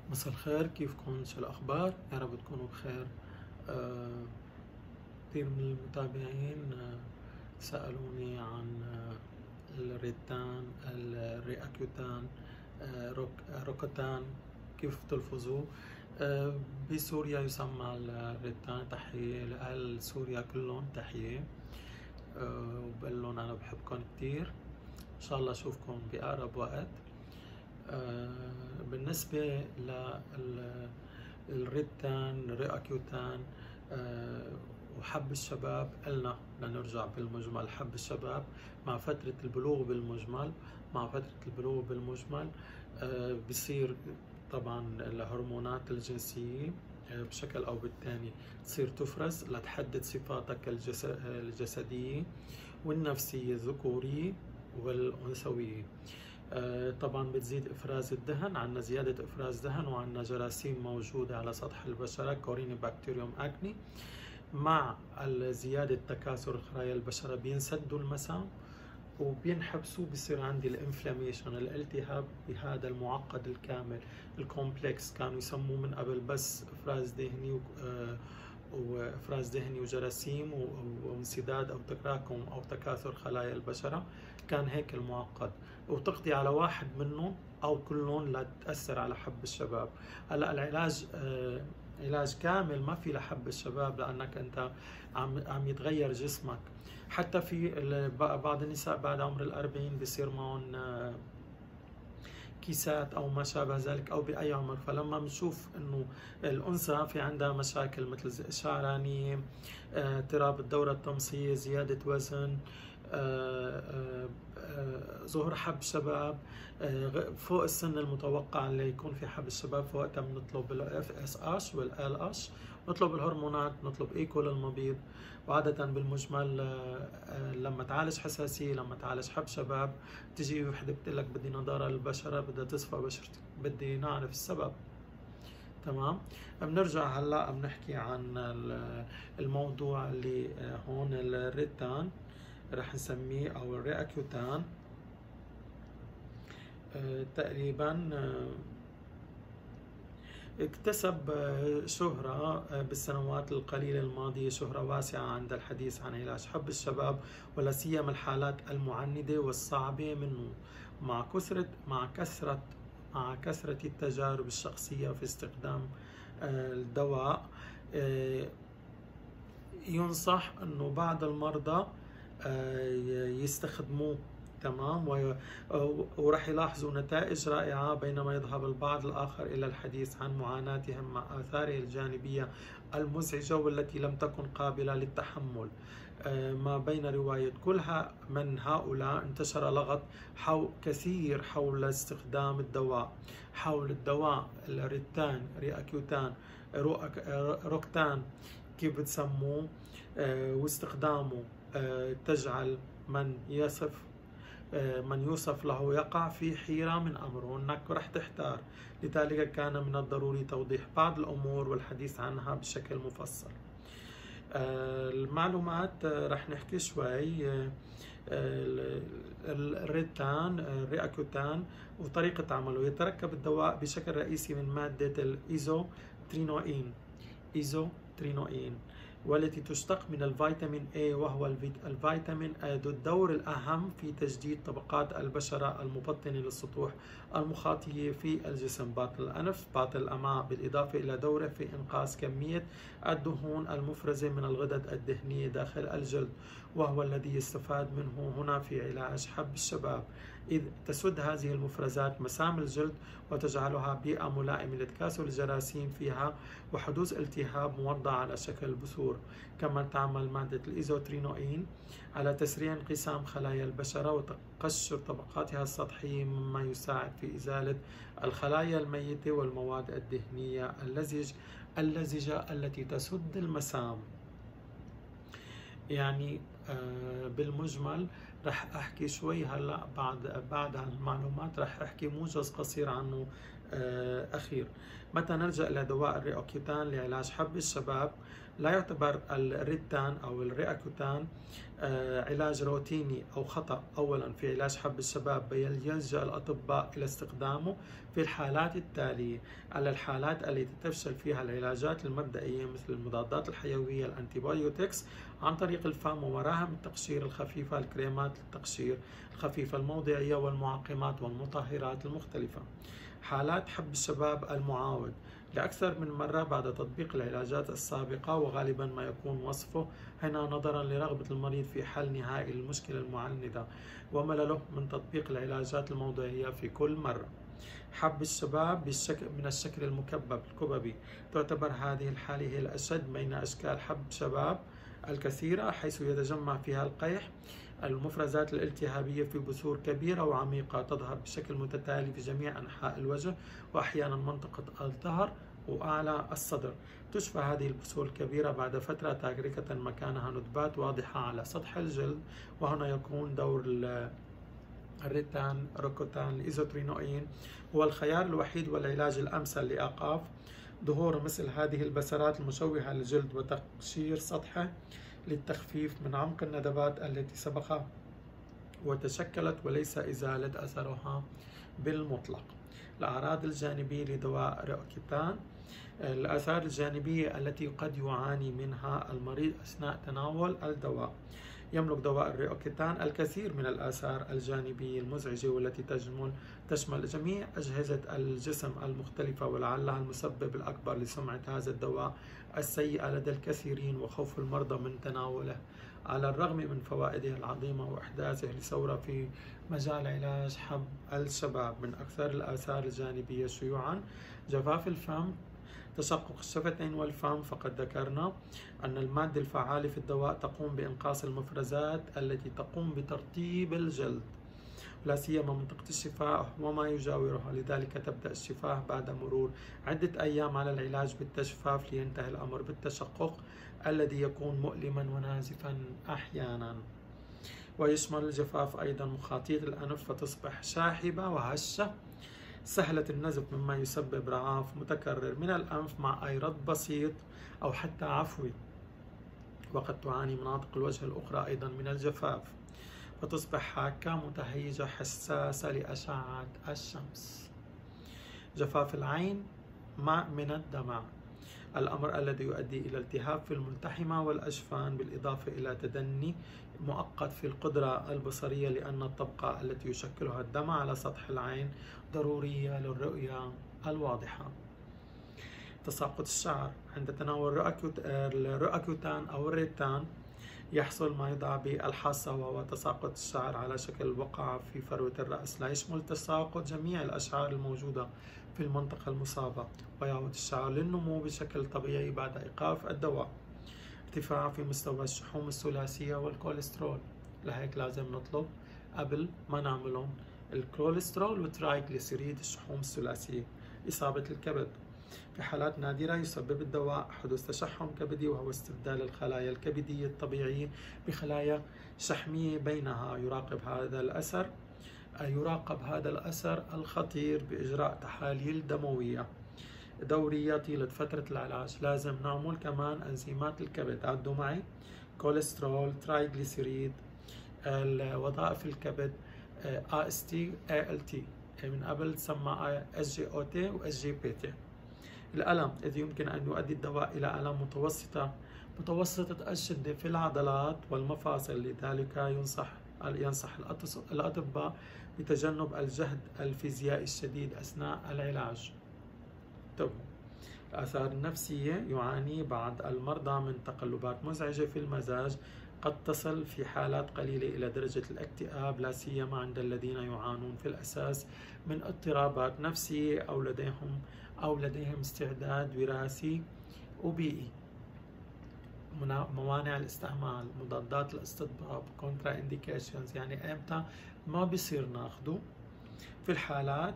مساء الخير، كيفكم؟ شو الأخبار؟ يا رب تكونوا بخير. كثير من المتابعين سألوني عن الريتان، الرياكيوتان، روكوتان، كيف تلفظوه. بسوريا يسمى الريتان. تحية لأهل سوريا كلهم، تحية. وبقول لهم أنا بحبكم كثير، إن شاء الله أشوفكم بأقرب وقت. بالنسبة للريتان، رياكيوتان، وحب الشباب، قلنا لنرجع بالمجمل. حب الشباب مع فترة البلوغ بالمجمل، بصير طبعا الهرمونات الجنسية بشكل أو بالتاني تصير تفرز لتحدد صفاتك الجسدية والنفسية، الذكورية والأنثوية. طبعا بتزيد إفراز الدهن، عندنا زيادة إفراز دهن، وعندنا جراثيم موجودة على سطح البشرة، كوريني بكتيريوم أكني. مع زيادة تكاثر خلايا البشرة بينسدوا المسام وبينحبسوا، بصير عندي الانفلاميشن، الالتهاب بهذا المعقد الكامل الكومبلكس. كانوا يسموه من قبل بس افراز دهني وافراز دهني وجراثيم وانسداد او تراكم او تكاثر خلايا البشره. كان هيك المعقد، وتقضي على واحد منهم او كلهم لا تاثر على حب الشباب. هلا العلاج علاج كامل ما في لحب الشباب، لانك انت عم يتغير جسمك. حتى في بعض النساء بعد عمر ال40 بصير معهم كيسات او ما شابه ذلك، او باي عمر. فلما بنشوف انه الانثى في عندها مشاكل مثل شعرانيه، اضطراب الدوره التمصيه، زياده وزن، ظهور حب شباب فوق السن المتوقع اللي يكون في حب الشباب، فوقتها بنطلب الاف اس اتش والال اتش، نطلب الهرمونات، نطلب ايكو للمبيض. وعادة بالمجمل لما تعالج حساسية، لما تعالج حب شباب، تجي وحدة بتقول لك بدي نضارة للبشرة، بدها تصفى بشرتي، بدي نعرف السبب. تمام. بنرجع هلا بنحكي عن الموضوع اللي هون الريتان رح نسميه او الرياكيوتان. تقريبا اكتسب شهرة بالسنوات القليلة الماضية، شهرة واسعة عند الحديث عن علاج حب الشباب، ولا سيما الحالات المعندة والصعبة منه، مع كثرة التجارب الشخصية في استخدام الدواء. ينصح انه بعض المرضى يستخدموه. تمام. ورح يلاحظوا نتائج رائعة، بينما يذهب البعض الآخر إلى الحديث عن معاناتهم مع آثاره الجانبية المزعجة والتي لم تكن قابلة للتحمل. ما بين رواية كلها من هؤلاء انتشر لغط كثير حول استخدام الدواء، حول الدواء الريتان، رياكيوتان، روكتان، كيف بتسموه، واستخدامه تجعل من يوصف له يقع في حيرة من أمره، أنك رح تحتار. لذلك كان من الضروري توضيح بعض الأمور والحديث عنها بشكل مفصل. المعلومات رح نحكي شوي. الريتان، الرياكيوتان وطريقة عمله. يتركب الدواء بشكل رئيسي من مادة الإيزوترينوئين، والتي تشتق من الفيتامين A، وهو الفيتامين ذو الدور الأهم في تجديد طبقات البشرة المبطنة للسطوح المخاطية في الجسم، باطن الأنف، باطن الأمعاء، بالإضافة إلى دوره في إنقاص كمية الدهون المفرزة من الغدد الدهنية داخل الجلد، وهو الذي يستفاد منه هنا في علاج حب الشباب، إذ تسد هذه المفرزات مسام الجلد وتجعلها بيئة ملائمة لتكاثر الجراثيم فيها وحدوث التهاب موضع على شكل بثور. كما تعمل مادة الإيزوترينوئين على تسريع انقسام خلايا البشرة وتقشر طبقاتها السطحية، مما يساعد في إزالة الخلايا الميتة والمواد الدهنية اللزجة التي تسد المسام. يعني بالمجمل رح احكي شوي هلا بعد عن المعلومات، رح احكي موجز قصير عنه أخير. متى نلجأ إلى دواء الريوكيتان لعلاج حب الشباب؟ لا يعتبر الريتان أو الرياكوتان علاج روتيني أو خطأ أولا في علاج حب الشباب، بل يلجأ الأطباء إلى استخدامه في الحالات التالية: على الحالات التي تفشل فيها العلاجات المبدئية مثل المضادات الحيوية الأنتيبيوتكس عن طريق الفم ومراهم التقشير الخفيفة، الكريمات للتقشير الخفيفة الموضعية والمعقمات والمطهرات المختلفة. حالات حب الشباب المعاود لأكثر من مرة بعد تطبيق العلاجات السابقة، وغالبا ما يكون وصفه هنا نظرا لرغبة المريض في حل نهائي للمشكلة المعندة وملله من تطبيق العلاجات الموضعية في كل مرة. حب الشباب من الشكل المكبب الكببي، تعتبر هذه الحالة هي الأشد بين أشكال حب شباب الكثيرة، حيث يتجمع فيها القيح المفرزات الالتهابية في بثور كبيرة وعميقة تظهر بشكل متتالي في جميع أنحاء الوجه وأحيانا منطقة الظهر وأعلى الصدر. تشفى هذه البثور الكبيرة بعد فترة تاركة مكانها ندبات واضحة على سطح الجلد، وهنا يكون دور الريتان روكوتان الإيزوترينوئين هو الخيار الوحيد والعلاج الأمثل لإيقاف ظهور مثل هذه البثرات المشوهة للجلد وتقشير سطحه للتخفيف من عمق الندبات التي سبق وتشكلت وليس إزالة أثرها بالمطلق. الأعراض الجانبية لدواء ريوكيتان: الآثار الجانبية التي قد يعاني منها المريض أثناء تناول الدواء. يملك دواء الريوكيتان الكثير من الآثار الجانبية المزعجة والتي تشمل جميع أجهزة الجسم المختلفة، ولعلها المسبب الأكبر لسمعة هذا الدواء السيئة لدى الكثيرين وخوف المرضى من تناوله، على الرغم من فوائده العظيمة وإحداثه لثورة في مجال علاج حب الشباب. من أكثر الآثار الجانبية شيوعا جفاف الفم، تشقق الشفتين والفم. فقد ذكرنا أن المادة الفعالة في الدواء تقوم بإنقاص المفرزات التي تقوم بترطيب الجلد، لا سيما منطقة الشفاه وما يجاورها، لذلك تبدأ الشفاه بعد مرور عدة أيام على العلاج بالتجفاف لينتهي الأمر بالتشقق الذي يكون مؤلما ونازفا أحيانا. ويشمل الجفاف أيضا مخاطيط الأنف، فتصبح شاحبة وهشة سهلة النزف، مما يسبب رعاف متكرر من الأنف مع أي رد بسيط أو حتى عفوي. وقد تعاني مناطق الوجه الأخرى أيضا من الجفاف، فتصبح حاكة متهيجة حساسة لأشعة الشمس. جفاف العين من الدمع، الأمر الذي يؤدي إلى التهاب في الملتحمة والأجفان، بالإضافة إلى تدني مؤقت في القدرة البصرية، لأن الطبقة التي يشكلها الدمع على سطح العين ضرورية للرؤية الواضحة. تساقط الشعر، عند تناول الريوكيتان أو الريتان يحصل ما يدعى بالحصة، وهو تساقط الشعر على شكل بقعة في فروة الرأس، لا يشمل تساقط جميع الأشعار الموجودة في المنطقة المصابة، ويعود الشعر للنمو بشكل طبيعي بعد إيقاف الدواء. ارتفاع في مستوى الشحوم الثلاثية والكوليسترول، لهيك لازم نطلب قبل ما نعملهم الكوليسترول والترايغليسيريد الشحوم الثلاثية. إصابة الكبد، في حالات نادرة يسبب الدواء حدوث تشحم كبدي، وهو استبدال الخلايا الكبدية الطبيعية بخلايا شحمية بينها. يراقب هذا الأثر الخطير بإجراء تحاليل دموية دورية طيلة فترة العلاج. لازم نعمل كمان أنزيمات الكبد، عدوا معي: كوليسترول، ترايغليسيريد، وظائف الكبد، AST ALT، من قبل تسمى SGOT و SGPT. الألم، إذ يمكن أن يؤدي الدواء إلى ألم متوسطة الشدة في العضلات والمفاصل، لذلك ينصح الأطباء بتجنب الجهد الفيزيائي الشديد أثناء العلاج. الآثار النفسية، يعاني بعض المرضى من تقلبات مزعجة في المزاج قد تصل في حالات قليلة إلى درجة الاكتئاب، لا سيما عند الذين يعانون في الأساس من اضطرابات نفسية أو لديهم استعداد وراثي وبيئي. موانع الاستعمال، مضادات الاستطباب، كونترا انديكيشنز، يعني امتى ما بيصير ناخده في الحالات.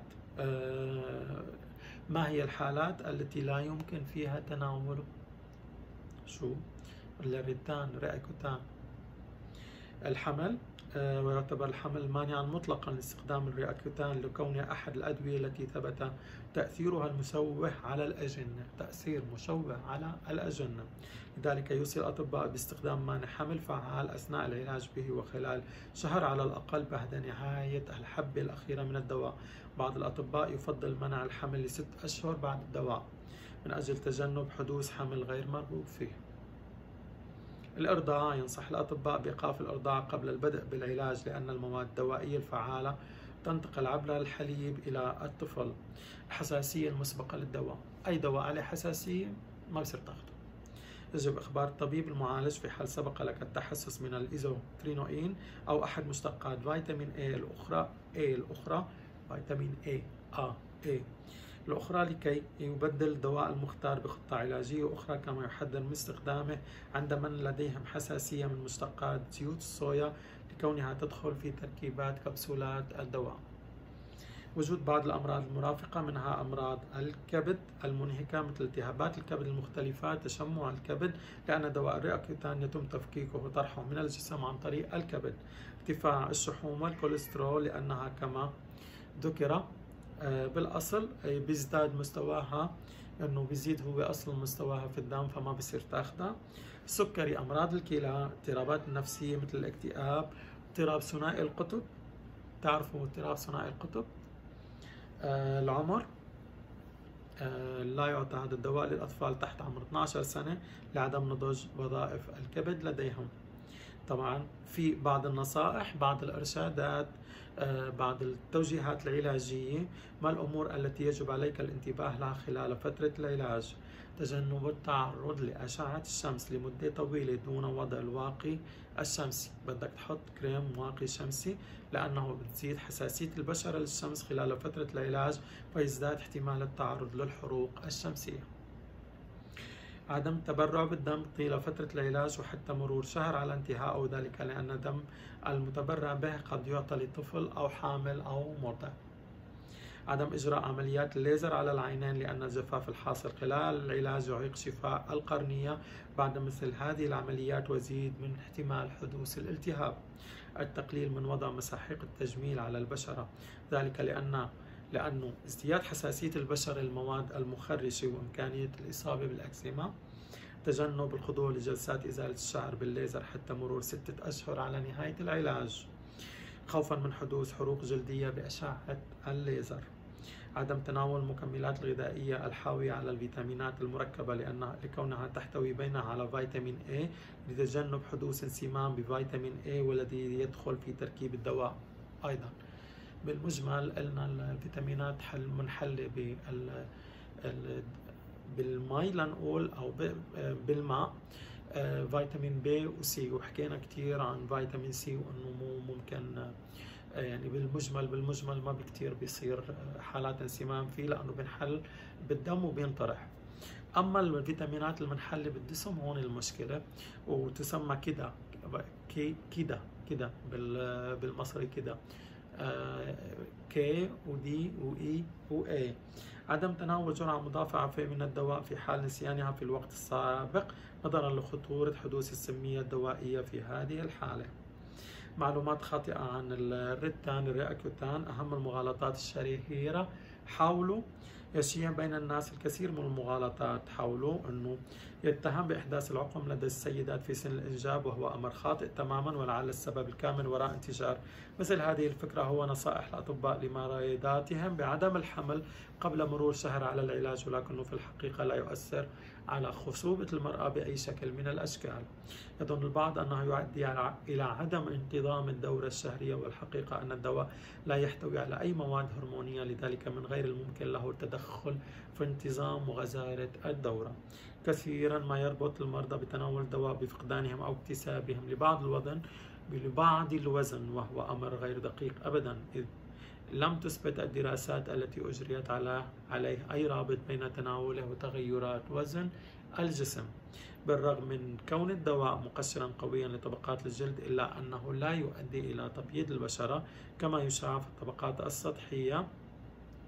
ما هي الحالات التي لا يمكن فيها تناوله؟ الريتان ريوكيتان. الحمل، ويعتبر الحمل مانعا مطلقا لاستخدام الرياكوتان لكونه أحد الأدوية التي ثبت تأثيرها المشوه على الأجنة، تأثير مشوه على الأجنة. لذلك يوصي الأطباء باستخدام مانع حمل فعال أثناء العلاج به وخلال شهر على الأقل بعد نهاية الحبة الأخيرة من الدواء. بعض الأطباء يفضل منع الحمل ل6 أشهر بعد الدواء من أجل تجنب حدوث حمل غير مرغوب فيه. الإرضاع: ينصح الأطباء بإيقاف الإرضاع قبل البدء بالعلاج لأن المواد الدوائية الفعالة تنتقل عبر الحليب إلى الطفل. الحساسية المسبقة للدواء: أي دواء عليه حساسية ما بصير تاخده. يجب إخبار الطبيب المعالج في حال سبق لك التحسس من الإيزوترينوين أو أحد مشتقات فيتامين الأخرى فيتامين الأخرى لكي يبدل الدواء المختار بخطة علاجية أخرى، كما يحذر من استخدامه عند من لديهم حساسية من مشتقات زيوت الصويا لكونها تدخل في تركيبات كبسولات الدواء. وجود بعض الأمراض المرافقة منها أمراض الكبد المنهكة مثل التهابات الكبد المختلفة، تشمع الكبد، لأن دواء الرياكوتان يتم تفكيكه وطرحه من الجسم عن طريق الكبد. ارتفاع الشحوم والكوليسترول لأنها كما ذكر بالأصل بيزداد مستواها، انه بيزيد هو اصلا مستواها في الدم فما بصير تاخذها. السكري، امراض الكلى، اضطرابات النفسيه مثل الاكتئاب، اضطراب ثنائي القطب، تعرفوا اضطراب ثنائي القطب. العمر، لا يعطى هذا الدواء للاطفال تحت عمر 12 سنه لعدم نضج وظائف الكبد لديهم. طبعا في بعض النصائح، بعض الارشادات، بعض التوجيهات العلاجية. ما الأمور التي يجب عليك الانتباه لها خلال فترة العلاج؟ تجنب التعرض لأشعة الشمس لمدة طويلة دون وضع الواقي الشمسي. بدك تحط كريم واقي شمسي لأنه بتزيد حساسية البشرة للشمس خلال فترة العلاج فيزداد احتمال التعرض للحروق الشمسية. عدم التبرع بالدم طيلة فترة العلاج وحتى مرور شهر على انتهاء ذلك، لأن الدم المتبرع به قد يعطى لطفل أو حامل أو مرضع. عدم إجراء عمليات الليزر على العينين لأن الجفاف الحاصل خلال العلاج يعيق شفاء القرنية بعد مثل هذه العمليات ويزيد من احتمال حدوث الالتهاب. التقليل من وضع مساحيق التجميل على البشرة، ذلك لأنه ازدياد حساسية البشرة للمواد المخرشة وإمكانية الإصابة بالأكزيما. تجنب الخضوع لجلسات إزالة الشعر بالليزر حتى مرور 6 أشهر على نهاية العلاج خوفا من حدوث حروق جلدية بأشعة الليزر. عدم تناول المكملات الغذائية الحاوية على الفيتامينات المركبة لكونها تحتوي بينها على فيتامين A لتجنب حدوث انسمام بفيتامين A والذي يدخل في تركيب الدواء. أيضا بالمجمل قلنا الفيتامينات منحلة بالماء لنقول أو بالماء، فيتامين بي وسي، وحكينا كتير عن فيتامين سي وأنه ممكن يعني بالمجمل ما بكتير بيصير حالات انسمام فيه لأنه بنحل بالدم وبينطرح. أما الفيتامينات المنحلة بالجسم هون المشكلة، وتسمى كده بالمصري كده، كي ودي وإي وإي. عدم تناول جرعة مضافة عفوية من الدواء في حال نسيانها في الوقت السابق نظرا لخطورة حدوث السمية الدوائية في هذه الحالة. معلومات خاطئة عن الريتان الرياكوتان. أهم المغالطات الشهيرة، حاولوا يشيع بين الناس الكثير من المغالطات. حاولوا أنه يتهم بإحداث العقم لدى السيدات في سن الإنجاب وهو أمر خاطئ تماما، ولعل السبب الكامن وراء انتشار مثل هذه الفكرة هو نصائح الأطباء لمريضاتهم بعدم الحمل قبل مرور شهر على العلاج، ولكنه في الحقيقة لا يؤثر على خصوبة المرأة بأي شكل من الأشكال. يظن البعض أنه يؤدي إلى عدم انتظام الدورة الشهرية، والحقيقة أن الدواء لا يحتوي على أي مواد هرمونية، لذلك من غير الممكن له التدخل في انتظام وغزارة الدورة. كثيرا ما يربط المرضى بتناول الدواء بفقدانهم أو اكتسابهم لبعض الوزن وهو أمر غير دقيق أبدا، إذ لم تثبت الدراسات التي أجريت عليه أي رابط بين تناوله وتغيرات وزن الجسم. بالرغم من كون الدواء مقشرا قويا لطبقات الجلد إلا أنه لا يؤدي إلى تبييض البشرة كما يشاع في الطبقات السطحية.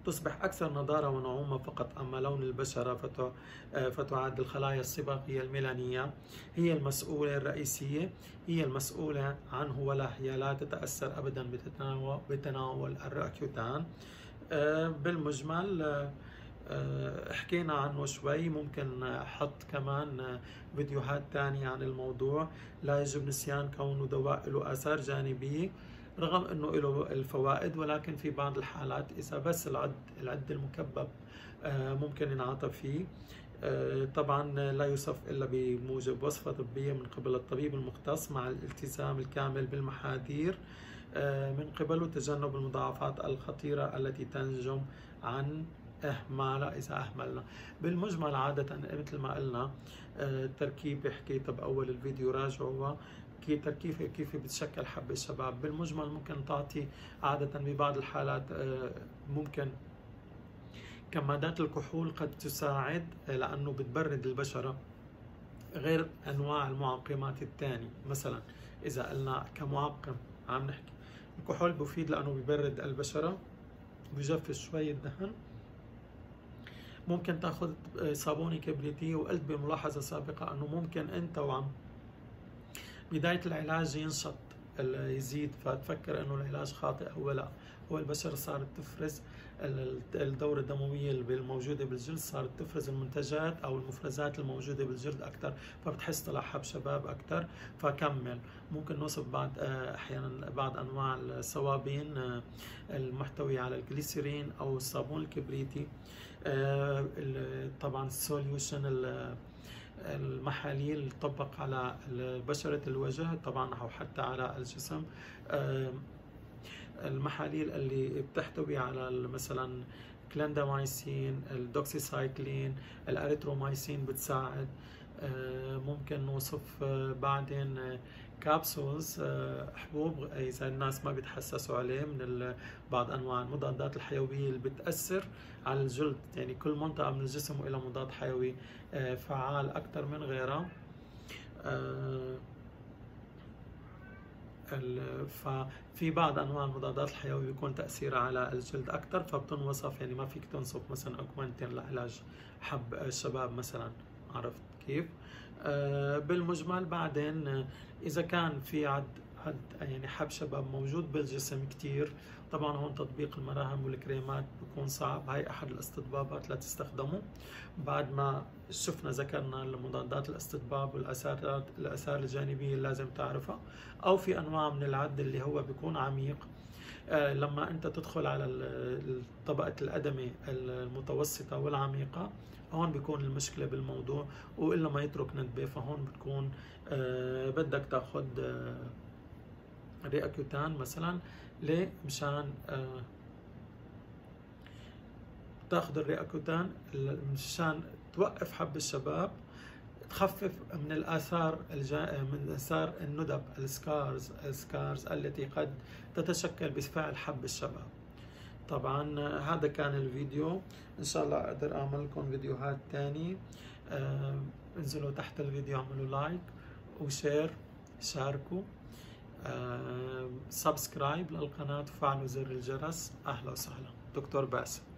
تصبح أكثر نضارة ونعومة فقط، أما لون البشرة فتعد الخلايا الصباغية الميلانية هي المسؤولة الرئيسية، هي المسؤولة عنه، ولا هي لا تتأثر أبدا بتناول الرياكوتان. بالمجمل حكينا عنه شوي، ممكن أحط كمان فيديوهات تانية عن الموضوع. لا يجب نسيان كونه دواء له آثار جانبية رغم أنه له الفوائد، ولكن في بعض الحالات إذا بس العد المكبب ممكن ينعطى فيه. طبعا لا يوصف إلا بموجب وصفة طبية من قبل الطبيب المختص مع الالتزام الكامل بالمحاذير من قبله، تجنب المضاعفات الخطيرة التي تنجم عن إذا أهملنا. بالمجمل عادة مثل ما قلنا التركيبة حكيتها بأول الفيديو، راجعوها، كيف بتشكل حب الشباب. بالمجمل ممكن تعطي عادة ببعض الحالات ممكن كمادات الكحول قد تساعد لأنه بتبرد البشرة، غير أنواع المعقمات الثانية. مثلا إذا قلنا كمعقم عم نحكي الكحول مفيد لأنه بيبرد البشرة، بجفف شوية دهن. ممكن تاخذ صابونة كبريتية، وقلت بملاحظة سابقة أنه ممكن أنت وعم بداية العلاج ينشط يزيد، فتفكر أنه العلاج خاطئ. هو لا، هو البشرة صارت تفرز الدورة الدموية الموجودة بالجلد، صارت تفرز المنتجات أو المفرزات الموجودة بالجلد أكثر، فبتحس طلع حب شباب أكثر. فكمل. ممكن نوصف بعض أحيانا بعض أنواع الصوابين المحتوية على الجليسرين أو الصابون الكبريتي. طبعا السوليوشن المحاليل تطبق على بشرة الوجه طبعا أو حتى على الجسم. المحاليل اللي بتحتوي على مثلا كلاندامايسين، الدوكسيسايكلين، الاريثرومايسين بتساعد. ممكن نوصف بعدين كابسولز، حبوب إذا الناس ما بيتحسسوا عليه، من بعض أنواع المضادات الحيوية اللي بتأثر على الجلد. يعني كل منطقة من الجسم إلى مضاد حيوي فعال أكثر من غيرها. ففي بعض انواع المضادات الحيويه بيكون تاثيرها على الجلد اكثر، فبتنوصف. يعني ما فيك تنصف مثلا اوجمانتين لعلاج حب الشباب مثلا، عرفت كيف؟ بالمجمل بعدين اذا كان في يعني حب شباب موجود بالجسم كثير، طبعا هون تطبيق المراهم والكريمات بيكون صعب، هاي احد الاستطبابات لا تستخدمه. بعد ما شفنا ذكرنا المضادات الاستطباب والاثار الجانبيه اللي لازم تعرفها. او في انواع من العد اللي هو بيكون عميق، لما انت تدخل على طبقه الادمه المتوسطه والعميقه، هون بيكون المشكله بالموضوع، والا ما يترك ندبه. فهون بتكون بدك تاخذ رياكوتان مثلا. ليه؟ مشان تاخذ الرياكوتان مشان توقف حب الشباب، تخفف من الآثار من آثار الندب، السكارز التي قد تتشكل بفعل حب الشباب. طبعا هذا كان الفيديو، إن شاء الله أقدر أعمل لكم فيديوهات تاني. انزلوا تحت الفيديو اعملوا لايك وشير، شاركوا، سبسكرايب للقناة وفعلوا زر الجرس. أهلا وسهلا، دكتور باسم.